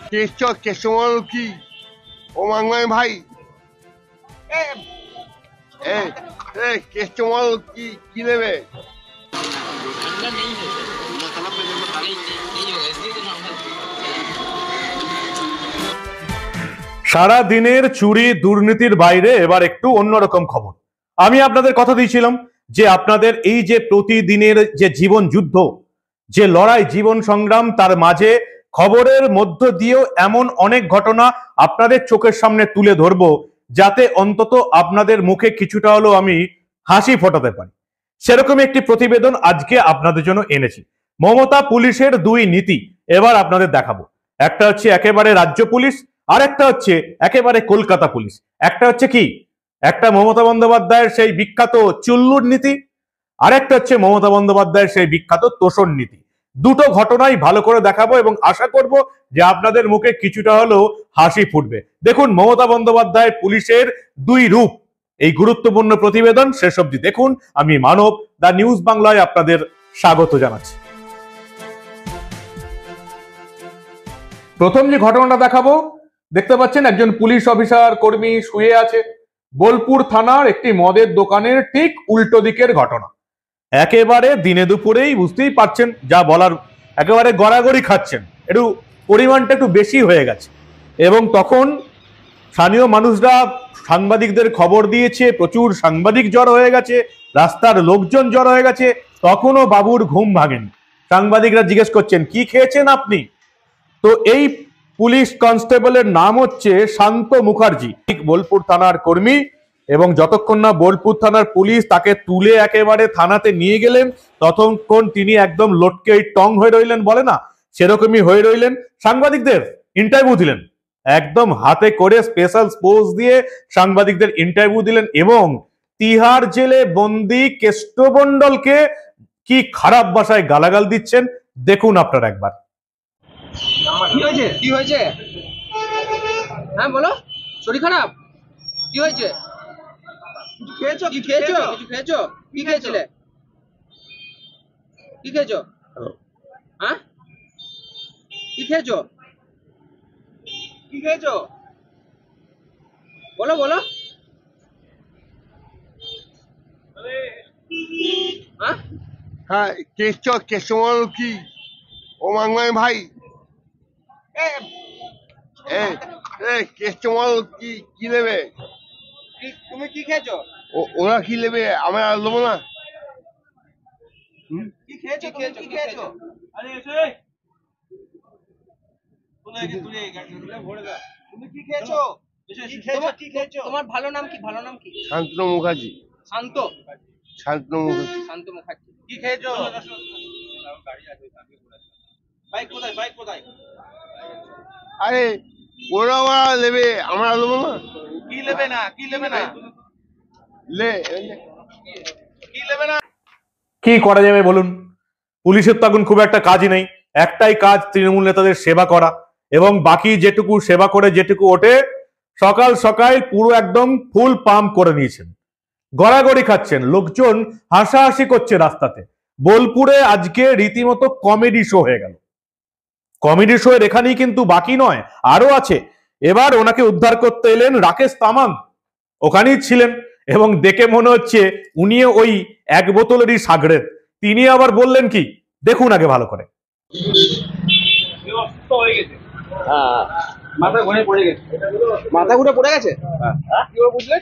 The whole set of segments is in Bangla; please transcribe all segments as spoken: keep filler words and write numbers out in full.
কেষ্ট কেষ্টমাল কি ও মাংমাই ভাই এ এ কেষ্টমাল কি কি নেবে? সারা দিনের চুরি দুর্নীতির বাইরে এবার একটু অন্যরকম খবর। আমি আপনাদের কথা দিয়েছিলাম যে আপনাদের এই যে প্রতিদিনের যে জীবন যুদ্ধ, যে লড়াই, জীবন সংগ্রাম, তার মাঝে খবরের মধ্য দিয়েও এমন অনেক ঘটনা আপনাদের চোখের সামনে তুলে ধরবো যাতে অন্তত আপনাদের মুখে কিছুটা হলেও আমি হাসি ফোটাতে পারি। সেরকম একটি প্রতিবেদন আজকে আপনাদের জন্য এনেছি। মমতা পুলিশের দুই নীতি এবার আপনাদের দেখাবো। একটা হচ্ছে একেবারে রাজ্য পুলিশ, আর একটা হচ্ছে একেবারে কলকাতা পুলিশ। একটা হচ্ছে কি, একটা মমতা বন্দ্যোপাধ্যায়ের সেই বিখ্যাত চুল্লুর নীতি, আর একটা হচ্ছে মমতা বন্দ্যোপাধ্যায়ের সেই বিখ্যাত তোষণ নীতি। দুটো ঘটনাই ভালো করে দেখাবো এবং আশা করব যে আপনাদের মুখে কিছুটা হলেও হাসি ফুটবে। দেখুন মমতা বন্দ্যোপাধ্যায়ের পুলিশের দুই রূপ, এই গুরুত্বপূর্ণ প্রতিবেদন শেষ অবধি দেখুন। আমি মানব, দা নিউজ বাংলায় আপনাদের স্বাগত জানাচ্ছি। প্রথম যে ঘটনাটা দেখাবো, দেখতে পাচ্ছেন একজন পুলিশ অফিসার কর্মী শুয়ে আছে। বোলপুর থানার একটি মদের দোকানের ঠিক উল্টো দিকের ঘটনা। একেবারে দিনে দুপুরেই, বুঝতেই পারছেন যা বলার, একেবারে গড়াগড়ি খাচ্ছেন, একটু পরিমাণটা একটু বেশি হয়ে গেছে। এবং তখন স্থানীয় মানুষরা সাংবাদিকদের খবর দিয়েছে, প্রচুর সাংবাদিক জড়ো হয়ে গেছে, রাস্তার লোকজন জড়ো হয়ে গেছে। তখনও বাবুর ঘুম ভাঙেনি। সাংবাদিকরা জিজ্ঞেস করছেন কি খেয়েছেন আপনি? তো এই পুলিশ কনস্টেবলের নাম হচ্ছে শান্ত মুখার্জি, বোলপুর থানার কর্মী। এবং যতক্ষণ না বোলপুর থানার পুলিশ তাকে তুলে একেবারে থানাতে নিয়ে গেলেন, ততক্ষণ তিনি একদম লটকে টং হয়ে রইলেন, বলে না, সেরকমই হয়ে রইলেন। সাংবাদিকদের ইন্টারভিউ দিলেন, একদম হাতে করে স্পেশাল পোজ দিয়ে সাংবাদিকদের ইন্টারভিউ দিলেন। এবং তিহার জেলে বন্দি কেষ্টমণ্ডলকে কি খারাপ ভাষায় গালাগাল দিচ্ছেন দেখুন আপনারা একবার। কি হয়েছে? কি হয়েছে? হ্যাঁ বলো, শরীর খারাপ? কি হয়েছে? খেয়েছো? কি খেয়েছো? কিছু খেয়েছো? কি খেয়েছিলে? কি খেয়েছো? হ্যাঁ কি খেয়েছো? কি খেয়েছো বলো বলো। হ্যাঁ হ্যাঁ কেষ্ট কেষ্টমাল কি ও মাংমাই ভাই এ এ কেষ্টমাল কি কি নেবে? তুমি কি খেয়েছো? ওরা কি নেবে, আমরা আর নেবো না। কি খেয়েছো? খেয়েছো কি খেয়েছো? আরে এসে তুমি কি খেয়েছো? কি খেয়েছো? তোমার ভালো নাম কি? ভালো নাম কি? শান্ত মুখার্জি। শান্ত শান্ত মুখার্জি। শান্ত মুখার্জি। কি খেয়েছো? বাইক কোথায়? বাইক কোথায়? আরে ওরা ওরা নেবে, আমরা নেবো না। কি নেবে না? কি নেবে না? লে কি নেবে না? কি করা যাবে বলুন? পুলিশের তো এখন খুব একটা কাজই নেই, একটাই কাজ তৃণমূল নেতাদের সেবা করা। এবং বাকি যেটুকু সেবা করে যেটুকু ওঠে, সকাল সকাল পুরো একদম ফুল পাম্প করে নিয়েছেন, গড়াগড়ি খাচ্ছেন, লোকজন হাসাহাসি করছে রাস্তাতে। বোলপুরে আজকে রীতিমতো কমেডি শো হয়ে গেল। কমেডি শো এর এখানেই কিন্তু বাকি নয়, আরো আছে। এবার ওনাকে উদ্ধার করতে এলেন রাকেশ তামাং, ওখানেই ছিলেন। এবং দেখে মনে হচ্ছে উনিও ওই এক বোতলেরই সাগরেদ। তিনি আবার বললেন কি দেখুন আগে ভালো করে। মাথা ঘুরে পড়ে গেছে। মাথা ঘুরে পড়ে গেছে? কিভাবে বুঝলেন?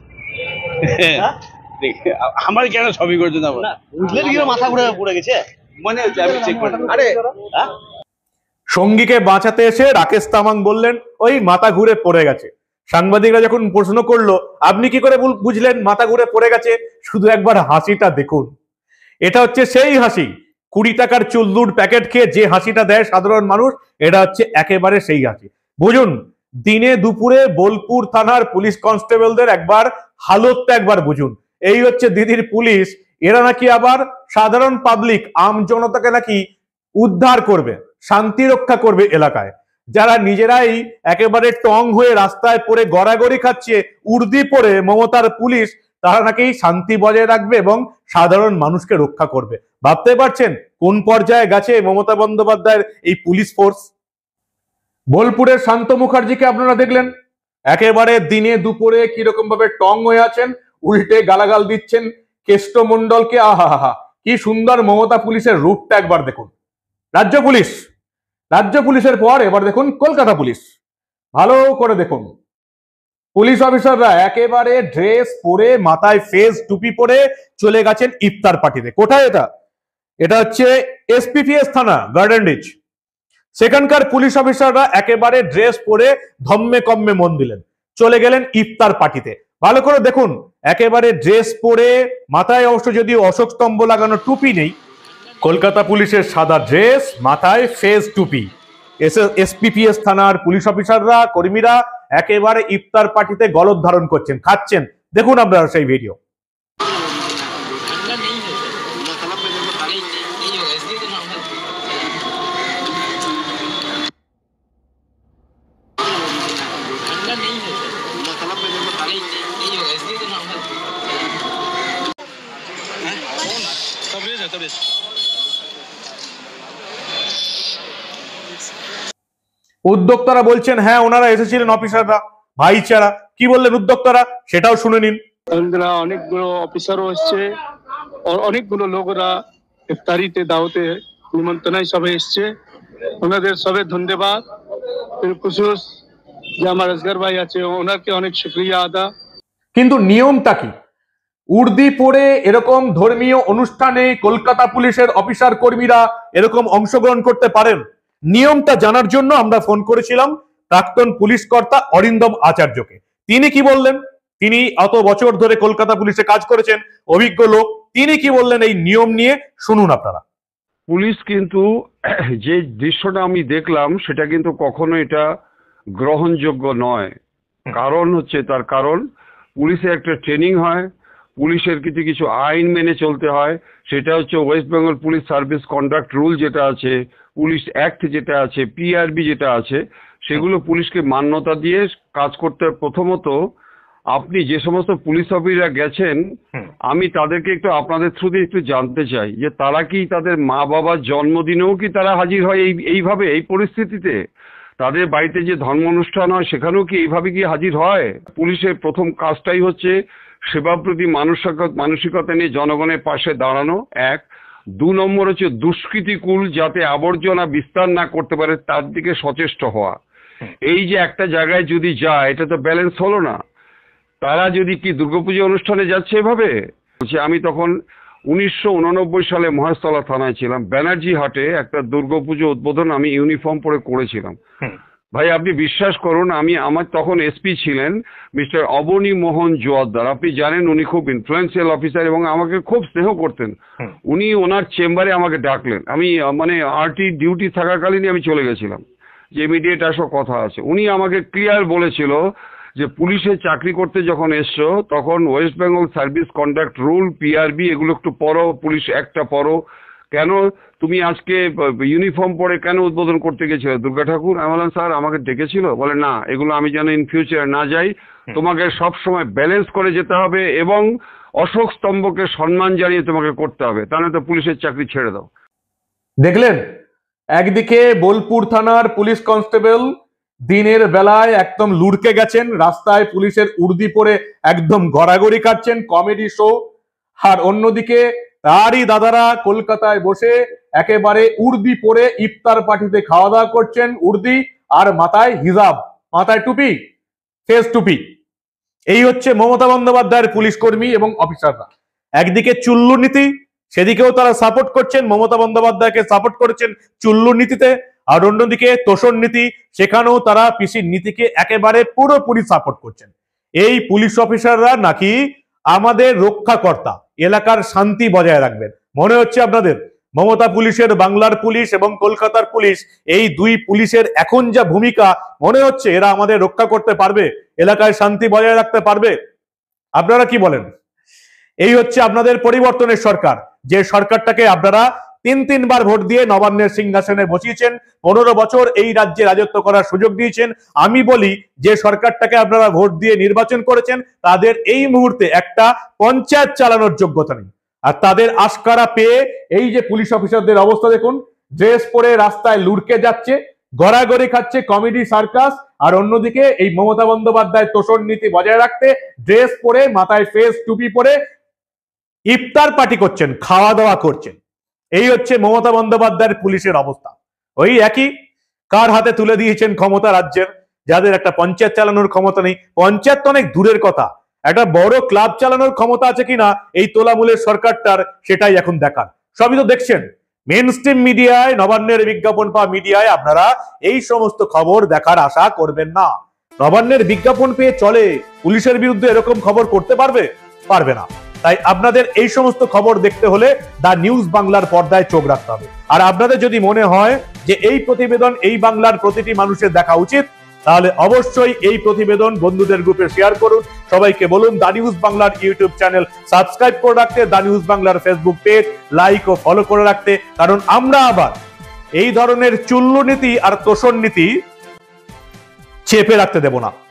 আমার কেন ছবি করছে না বুঝলেন কি মাথা ঘুরে পড়ে গেছে? মনে হচ্ছে, আমি চেক করে। আরে সঙ্গীকে বাঁচাতে এসে রাকেশ তামাং বললেন ওই মাথা ঘুরে পড়ে গেছে। সাংবাদিকরা যখন প্রশ্ন করলো আপনি কি করে বুঝলেন মাথা ঘুরে পড়ে গেছে, শুধু একবার হাসিটা দেখুন। এটা হচ্ছে সেই হাসি, কুড়ি টাকার চুল্লুর প্যাকেট খেয়ে যে হাসিটা দেয় সাধারণ মানুষ, এটা হচ্ছে একেবারে সেই হাসি। বুঝুন দিনে দুপুরে বোলপুর থানার পুলিশ কনস্টেবলদের একবার হালতটা একবার বুঝুন। এই হচ্ছে দিদির পুলিশ, এরা নাকি আবার সাধারণ পাবলিক, আম জনতাকে নাকি উদ্ধার করবে, শান্তি রক্ষা করবে এলাকায়। যারা নিজেরাই একেবারে টং হয়ে রাস্তায় পড়ে গড়াগড়ি খাচ্ছে উর্দি পরে মমতার পুলিশ, তারা নাকি শান্তি বজায় রাখবে এবং সাধারণ মানুষকে রক্ষা করবে। ভাবতে পারছেন কোন পর্যায়ে গেছে মমতা বন্দ্যোপাধ্যায়ের এই পুলিশ ফোর্স? বোলপুরের শান্ত মুখার্জিকে আপনারা দেখলেন, একেবারে দিনে দুপুরে কিরকম ভাবে টং হয়ে আছেন, উল্টে গালাগাল দিচ্ছেন কেষ্টমণ্ডলকে। আহা হা, কি সুন্দর মমতা পুলিশের রূপটা একবার দেখুন। রাজ্য পুলিশ, রাজ্য পুলিশের পর এবার দেখুন কলকাতা পুলিশ, ভালো করে দেখুন। পুলিশ অফিসাররা একেবারে ড্রেস পরে, মাথায় ফেস টুপি পরে চলে গেছেন ইফতার পার্টিতে। কোথায় এটা? এটা হচ্ছে এসপিপিএস থানা, গার্ডেন রিচ। সেখানকার পুলিশ অফিসাররা একেবারে ড্রেস পরে ধম্মে কম্মে মন দিলেন, চলে গেলেন ইফতার পার্টিতে। ভালো করে দেখুন, একেবারে ড্রেস পরে, মাথায় অবশ্য যদিও অশোক স্তম্ভ লাগানো টুপি নেই, কলকাতা পুলিশের সাদা ড্রেস, মাথায় ফেস টুপি। এসপিপিএস থানার পুলিশ অফিসাররা, কর্মীরা একেবারে ইফতার পার্টিতে গলদ ধারণ করছেন, খাচ্ছেন। দেখুন আপনারা সেই ভিডিও। উদ্যোক্তারা বলছেন হ্যাঁ ওনারা এসেছিলেন অফিসাররা, ভাইচারা। কি বললেন উদ্যোক্তারা সেটাও শুনে নিন। অনেকগুলো অফিসারও এসছে, অনেকগুলো লোকরা ইফতারিতে দাওয়াতে নিমন্ত্রণ সবে এসছে, ওনাদের সবে ধন্যবাদ। বিশেষ যে আমার আসগর ভাই আছে ওনাকে অনেক শুক্রিয়া আদা। কিন্তু নিয়মটা কি? উর্দি পরে এরকম ধর্মীয় অনুষ্ঠানে কলকাতা পুলিশের অফিসার কর্মীরা এরকম অংশগ্রহণ করতে পারেন? নিয়মটা জানার জন্য আমরা ফোন করেছিলাম প্রাক্তন পুলিশ কর্তা অরিন্দম আচার্যকে। তিনি কি বললেন? তিনি অত বছর ধরে কলকাতা পুলিশে কাজ করেছেন, অভিজ্ঞ লোক। তিনি কি বললেন এই নিয়ম নিয়ে, শুনুন আপনারা। পুলিশ কিন্তু যে দৃশ্যটা আমি দেখলাম সেটা কিন্তু কখনো এটা গ্রহণযোগ্য নয়। কারণ হচ্ছে, তার কারণ পুলিশে একটা ট্রেনিং হয়, পুলিশের কিছু কিছু আইন মেনে চলতে হয়। সেটা হচ্ছে West Bengal police service conduct rule যেটা আছে, পুলিশ অ্যাক্ট যেটা আছে, পিআরবি যেটা আছে, সেগুলো পুলিশকে মান্যতা দিয়ে কাজ করতে। প্রথমত আপনি যে সমস্ত পুলিশ অফিসাররা গেছেন, আমি তাদেরকে একটু আপনাদের থ্রুতে একটু জানতে চাই যে তারা কি তাদের মা বাবার জন্মদিনেও কি তারা হাজির হয় এই এইভাবে, এই পরিস্থিতিতে? তাদের বাড়িতে যে ধর্ম অনুষ্ঠান হয় সেখানেও কি এইভাবে কি হাজির হয়? পুলিশের প্রথম কাজটাই হচ্ছে সেবাপ্রতি মানসিকতা মানসিকতা নিয়ে জনগণের পাশে দাঁড়ানো, এক। দু নম্বর হচ্ছে দুষ্কৃতিকুল যাতে আবর্জনা বিস্তার না করতে পারে তার দিকে সচেষ্ট হওয়া। এই যে একটা জায়গায় যদি যায়, এটা তো ব্যালেন্স হলো না। তারা যদি কি দুর্গাপুজো অনুষ্ঠানে যাচ্ছে এভাবে? আমি তখন উনিশশো উননব্বই সালে মহেশতলা থানায় ছিলাম, ব্যানার্জি হাটে একটা দুর্গাপুজো উদ্বোধন আমি ইউনিফর্ম পরে করেছিলাম। ভাই আপনি বিশ্বাস করুন, আমি আমার তখন এসপি ছিলেন মিস্টার অবনী মোহন জোয়ারদার। আপনি জানেন উনি খুব ইনফ্লুয়েন্সিয়াল অফিসার এবং আমাকে খুব স্নেহ করতেন। উনি ওনার চেম্বারে আমাকে ডাকলেন, আমি মানে আরটি ডিউটি থাকাকালীনই আমি চলে গেছিলাম যে ইমিডিয়েট আসো, কথা আছে। উনি আমাকে ক্লিয়ার বলেছিল যে পুলিশে চাকরি করতে যখন এসছো তখন West Bengal service conduct rule, PRB এগুলো একটু পড়ো, পুলিশ একটা পড়ো। কেন তুমি আজকে ইউনিফর্ম পরে কেন উদ্বোধন করতে গেছিলে দুর্গা ঠাকুর? আমি বললাম স্যার আমাকে ডেকেছিল। বলে না, এগুলো আমি যেন ইন ফিউচার না যাই, তোমাকে সব সময় ব্যালেন্স করে যেতে হবে এবং অশোক স্তম্ভকে সম্মান জানিয়ে তোমাকে করতে হবে, তাহলে তো পুলিশের চাকরি ছেড়ে দাও। দেখলেন, একদিকে বোলপুর থানার পুলিশ কনস্টেবল দিনের বেলায় একদম লুড়কে গেছেন, রাস্তায় পুলিশের উর্দি পরে একদম গড়াগড়ি কাটছেন, কমেডি শো। আর অন্যদিকে তারই দাদারা কলকাতায় বসে একেবারে উর্দি পরে ইফতার পার্টিতে খাওয়া দাওয়া করছেন, উর্দি আর মাথায় হিজাব, মাথায় টুপি, ফেস টুপি। এই হচ্ছে মমতা বন্দ্যোপাধ্যায়ের পুলিশ কর্মী এবং অফিসাররা। একদিকে চুল্লু নীতি, সেদিকেও তারা সাপোর্ট করছেন, মমতা বন্দ্যোপাধ্যায়কে সাপোর্ট করেছেন চুল্লু নীতিতে। আর অন্যদিকে তোষণ নীতি, সেখানেও তারা পিসির নীতিকে একেবারে পুরোপুরি সাপোর্ট করছেন। এই পুলিশ অফিসাররা নাকি আমাদের রক্ষাকর্তা, এলাকার শান্তি বজায় রাখবেন। মনে হচ্ছে আপনাদের মমতা পুলিশের, বাংলার পুলিশ এবং কলকাতার পুলিশ, এই দুই পুলিশের এখন যা ভূমিকা, মনে হচ্ছে এরা আমাদের রক্ষা করতে পারবে, এলাকায় শান্তি বজায় রাখতে পারবে? আপনারা কি বলেন? এই হচ্ছে আপনাদের পরিবর্তনের সরকার, যে সরকারটাকে আপনারা তিন তিনবার ভোট দিয়ে নবান্নের সিংহাসনে বসিয়েছেন, পনেরো বছর এই রাজ্যে রাজত্ব করার সুযোগ দিয়েছেন। আমি বলি, যে সরকারটাকে আপনারা ভোট দিয়ে নির্বাচন করেছেন তাদের এই মুহূর্তে একটা পঞ্চায়েত চালানোর যোগ্যতা নেই। আর তাদের আশকারা পেয়ে এই যে পুলিশ অফিসারদের অবস্থা দেখুন, ড্রেস পরে রাস্তায় লুড়কে যাচ্ছে, গড়াগড়ি খাচ্ছে কমেডি সার্কাস, আর অন্যদিকে এই মমতা বন্দ্যোপাধ্যায় তোষণ নীতি বজায় রাখতে ড্রেস পরে, মাথায় ফেস টুপি পরে ইফতার পার্টি করছেন, খাওয়া দাওয়া করছেন। এই হচ্ছে মমতা বন্দ্যোপাধ্যায়ের পুলিশের অবস্থা। ওই একই, কার হাতে তুলে দিয়েছেন ক্ষমতা রাজ্যের, যাদের একটা পঞ্চায়েত চালানোর ক্ষমতা নেই। পঞ্চায়েত তো অনেক দূরের কথা, একটা বড় ক্লাব চালানোর ক্ষমতা আছে কিনা এই তোলামূলের সরকারটার, সেটাই এখন দেখার। সবই তো দেখছেন মেন স্ট্রিম মিডিয়ায়, নবান্নের বিজ্ঞাপন পাওয়া মিডিয়ায় আপনারা এই সমস্ত খবর দেখার আশা করবেন না। নবান্নের বিজ্ঞাপন পেয়ে চলে, পুলিশের বিরুদ্ধে এরকম খবর করতে পারবে? পারবে না। তাই আপনাদের এই সমস্ত খবর দেখতে হলে দা নিউজ বাংলার পর্দায় চোখ রাখতে হবে। আর আপনাদের যদি মনে হয় যে এই প্রতিবেদন এই বাংলার প্রতিটি মানুষের দেখা উচিত, তাহলে অবশ্যই এই প্রতিবেদন বন্ধুদের গ্রুপে শেয়ার করুন। সবাইকে বলুন দা নিউজ বাংলার ইউটিউব চ্যানেল সাবস্ক্রাইব করে রাখতে, দা নিউজ বাংলার ফেসবুক পেজ লাইক ও ফলো করে রাখতে, কারণ আমরা আবার এই ধরনের চুল্লু নীতি আর তোষণ নীতি চেপে রাখতে দেব না।